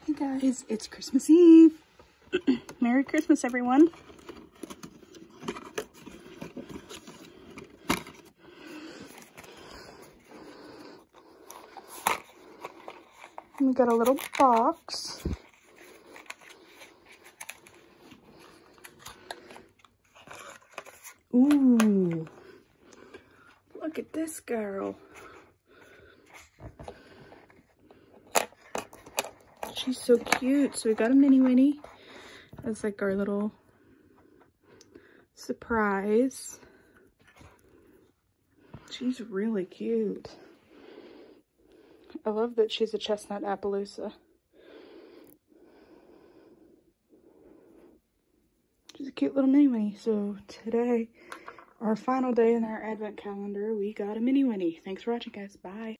Hey guys, it's Christmas Eve. Merry Christmas, everyone. We got a little box. Ooh, look at this girl. She's so cute. So we got a mini Winnie as like our little surprise. She's really cute. I love that she's a chestnut Appaloosa. She's a cute little mini Winnie. So today, our final day in our advent calendar, we got a mini Winnie. Thanks for watching, guys. Bye.